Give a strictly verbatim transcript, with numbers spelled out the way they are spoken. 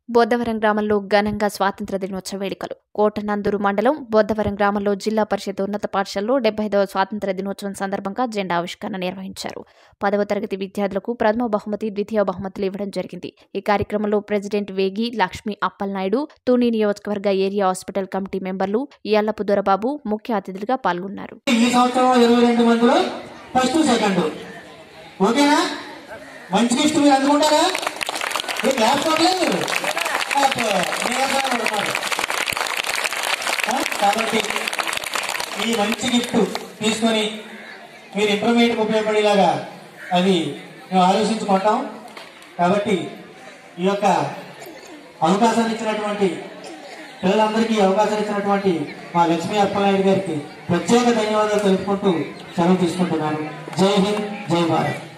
బొద్దవరం గ్రామంలో ఘనంగా స్వాతంత్ర దినోత్సవ వేడుకలు. కోటనందూరు మండలం బొద్దవరం గ్రామంలో జిల్లా పరిషత్ ఉన్నత పాఠశాలలో డెబ్బై ఐదవ స్వాతంత్ర దినోత్సవం సందర్భంగా జెండా ఆవిష్కరణ నిర్వహించారు. పదవ తరగతి విద్యార్థులకు ప్రథమ బహుమతి, ద్వితీయ బహుమతులు ఇవ్వడం జరిగింది. ఈ కార్యక్రమంలో ప్రెసిడెంట్ వేగి లక్ష్మీ అప్పలనాయుడు, తుని నియోజకవర్గ ఏరియా హాస్పిటల్ కమిటీ మెంబర్లు యల్లపు దొరబాబు ముఖ్య అతిథులుగా పాల్గొన్నారు. కాబట్టి ఈ మంచి గిఫ్ట్ తీసుకొని మీరు ఇంటర్మీడియట్ ఉపయోగపడేలాగా అది మేము ఆలోచించుకుంటాం. కాబట్టి ఈ యొక్క అవకాశాన్ని ఇచ్చినటువంటి పిల్లలందరికీ అవకాశాలు ఇచ్చినటువంటి మా లక్ష్మీ అప్పలనాయుడు గారికి ప్రత్యేక ధన్యవాదాలు తెలుపుకుంటూ సెలవు తీసుకుంటున్నాను. జై హింద్, జై భారత్.